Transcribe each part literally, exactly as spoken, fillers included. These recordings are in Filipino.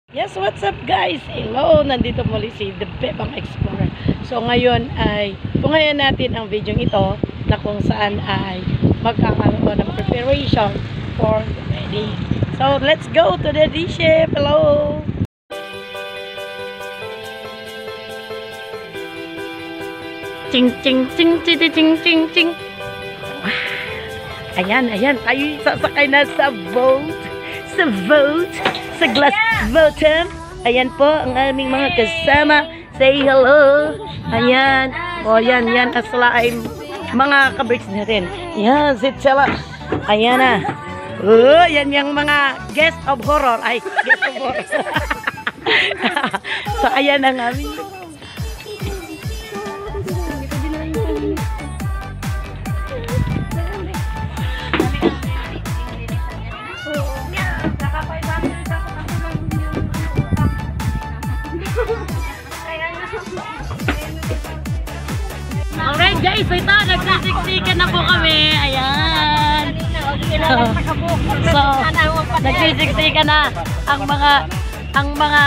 Yes, what's up guys? Hello! Nandito muli si The Bebang Explorer. So ngayon ay pungayan natin ang video ito na kung saan ay magkakaroon ng preparation for the wedding. So let's go to the D-Ship! Hello! Ching ching ching ching ching ching ching. Ayan, ayan. Tayo sasakay na sa boat. Sa boat. Sa glass bottom. Ayan po ang aming mga kasama. Say hello. Ayan. O yan, yan ang slime. Mga kabricks natin. Yan, si Chela. Ayan na. Oh, yan yung mga guest of horror. Ay, guest of horror. So, ayan ang aming alright guys, so ito, nagsisiksikan na po kami. Ayan. So, nagsisiksikan na ang mga, ang mga,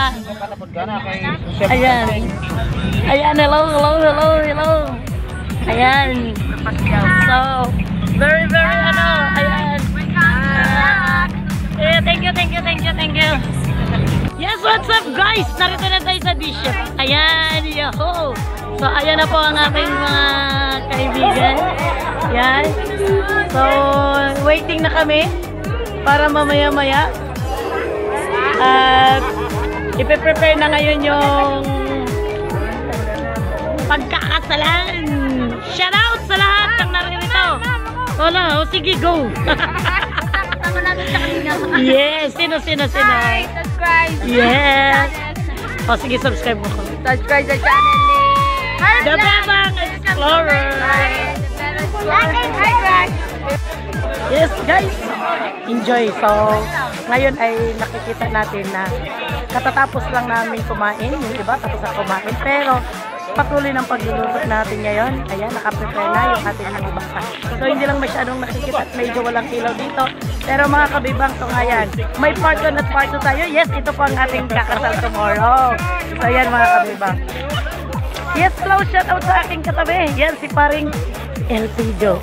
ayan. Ayan, hello, hello, hello, hello. Ayan. So, very, very, ano, ayan. Uh, thank you, thank you, thank you, thank you. Yes, what's up guys? Narito na tayo sa D-Ship. Ayan, yoho. So, ayan na po ang aking mga kaibigan. Yan. So, waiting na kami para mamaya-maya. At ipe-prepare na ngayon yung pagkakasalan. Shout out sa lahat ng naririto. Wala, o sige, go. Yes, sino, sino, sino? Hi, subscribe. Yes. O, sige, subscribe mo ko. Subscribe sa channel ni The Bebang Explorer. Yes guys, enjoy. So ngayon ay nakikita natin na katatapos lang namin kumain, yung iba tapos na kumain, pero patuloy ng pagluluto natin ngayon. Ayan, nakaprepare na yung ating mga baka. So hindi lang masyadong nakikita at medyo walang ilaw dito, pero mga kabibang, so ngayon may part one at part two tayo. Yes, ito po ang ating kakasal tomorrow. So ayan mga kabibang. Yes, hello, shout out sa aking katabi. Yan, si paring Elpido.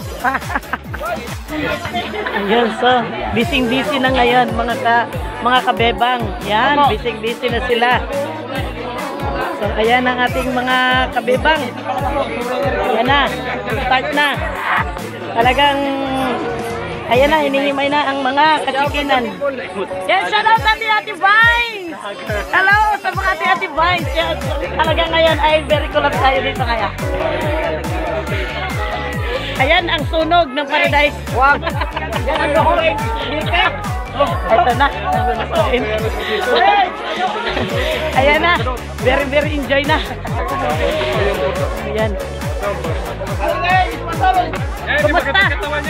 Ayun, so, busy-busy na ngayon, mga ka, mga kabebang. Yan, busy-busy na sila. So, ayan ang ating mga kabebang. Ayan na, start na. Talagang, ayan na, hinihimay na ang mga kachikinan. Yan, shout out sa ating Ate Vines! Hello sa mga Ate Ate Vines! Yan, talagang ngayon ay very collab tayo dito kaya. Ayan ang sunog ng paradise. Wag! Yan ang dohoy! Ito na. Ayan na. Very very enjoy na. Ayan. Kumusta?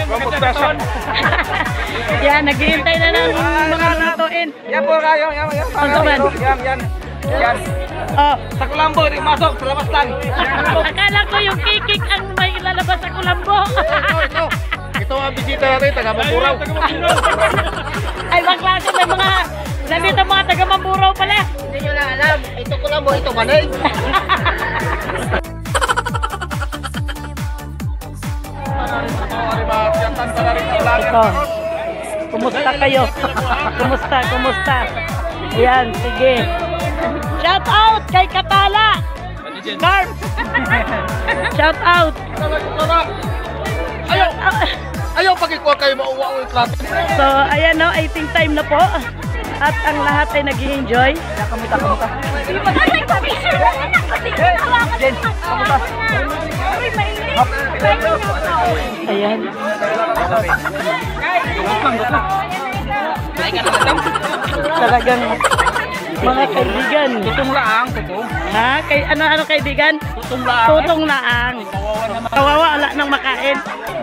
Yan, naghihintay na ng mga lutuin. Yan po kayo, yan, yan. Yan, yan, yan. Yan. Oh, sa kulambo, di masok, sa labas lang. Akala ko yung kikik ang may ilalabas sa kulambo. Ito, ito. Ito ang bisita natin, taga Mamburaw. Ay, bakla ko may mga, nandito mga taga Mamburaw pala. Hindi nyo na alam, ito kulambo, ito manay. Ito. Kumusta kayo? Kumusta? Kumusta? Yan, sige. Shout out kay Katala. Carp. Shout out. Ayaw. Ayaw pagkikuha kayo mauwa ko yung traffic. So, ayan no, eating time na po. At ang lahat ay nag-i-enjoy. Kamuta, kamuta. Jen, kamuta. Ayan. Talagang mga kaibigan. Tutong laang, tutong. Ha? Kay, ano, ano kaibigan? Tutong laang. Tutong laang. Kawawa, wala nang makain.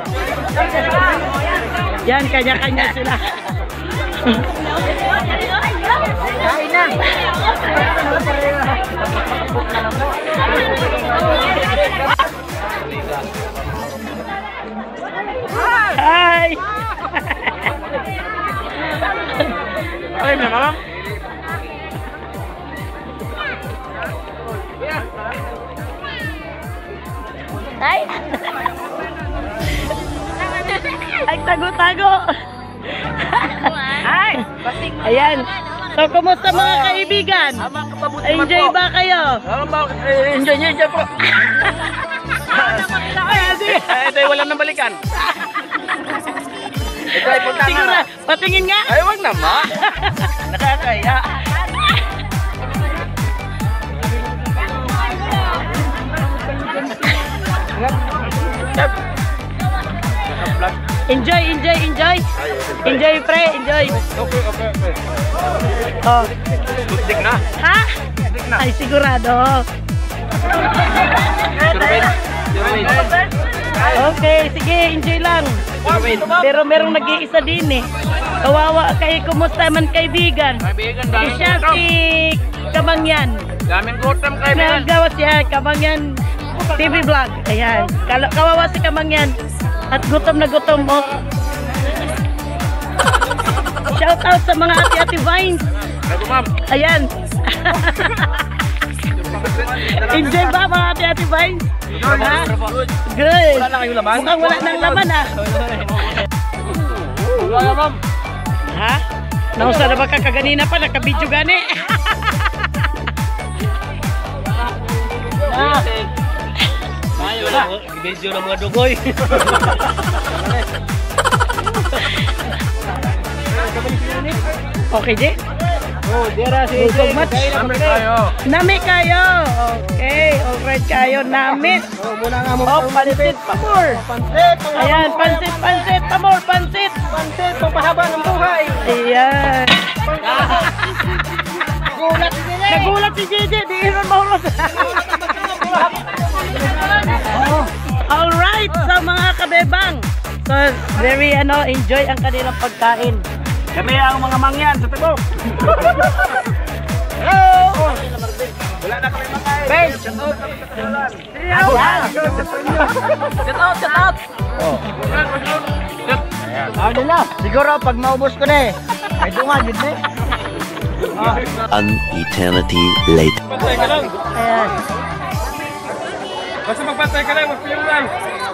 Yan, kanya-kanya sila. Kain na. Hi! Ay, may mama. Tago-tago. Ay! Ayan. So, kumusta mga kaibigan? Ama, kapabuti naman Enjoy po. ba kayo? Ano ba? Eh, enjoy niyo dyan po. Ay, adi. Ay, ito ay walang nabalikan. Ito ay punta Siguro, na. patingin nga. Ay, wag naman. Nakakaya. Enjoy, enjoy, enjoy. Enjoy, pre, enjoy. Okay, okay, okay. Oh. Dik na. Ha? Dik na. Ay, sigurado. Turbin. Turbin. Okay, sige, enjoy lang. Turbin. Pero merong nag-iisa din eh. Kawawa kay, kumusta man kaibigan? Kaibigan, Si daming siya gutom. si Kamangyan. Daming gutom, kaibigan. Nagawa siya, Kamangyan T V vlog. Ayan. Kala- Kawawa si Kamangyan. At gutom na gutom mo. Shout out sa mga ati-ati vines. Ako, ma'am. Ayan. Enjoy ba mga ati-ati vines? Ha? Good. Wala na kayong laman? Mukhang wala nang laman ah. Wala na, ma'am. Ha? Nausa na ba ka kaganina pa? Nakabidyo gani? Ah. Ay, wala. Video ng mga dugoy. Okay, J? Oh, dira si Busog mat. Kami kayo. Nami kayo. Okay, alright kayo. Nami. Oh, muna nga mo. Oh, pansit pa more. Pansit. Ayan, pansit, pansit pa more, pansit. Pansit. Pagpahaba ng buhay. Ayan. Gulat si Dili. Nagulat si J J. Di iron mahulog. Alright, sa mga kabebang. So, very ano, enjoy ang kanilang pagkain. Kami ang mga mangyan sa Tibok. Hello! Wala na kami makain. Ben! Shout out! Shout out! Shout out! Oh. Ano na? Siguro pag maubos ko na eh. Ay dunga, yun eh. An eternity later. Patay ka lang. Ayan. Basta magpatay ka lang, magpilong lang.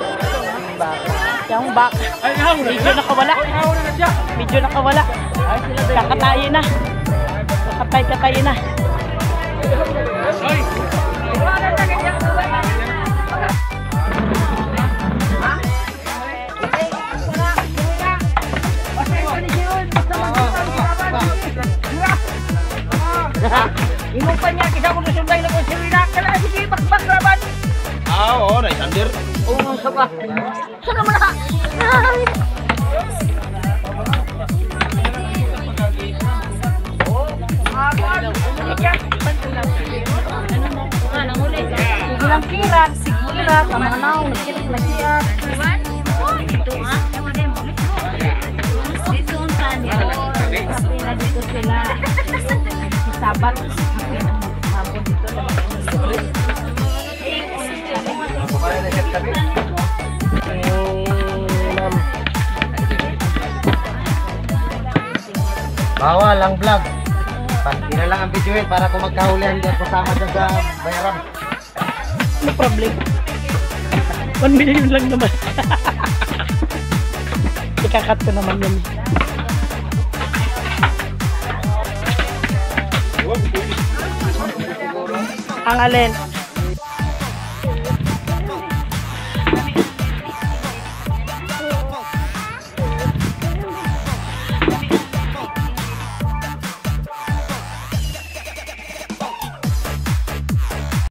Yung back. Ay, ihaw na. Medyo nakawala. Ihaw na siya. Medyo nakawala. Kakatayin na. Kakatay-katayin na. Ay! Imo pa niya kita ko nasunday na ko si Wina kala sige bakbak laban. Ah, oo, nice under. Oo, sa ba? Sa naman ha. Sigilang kirat, sigirat, kamanaw, nakirit na siya. Ito ha? Dito ang kanya. Kapila dito sila. Sabat. Hapon dito Bawal ang vlog. Panti na lang ang videoin para kung magkahulihan dyan kasama dyan sa bayaran. No problem. one million lang naman. Ikakat ko naman yun. Ang alin?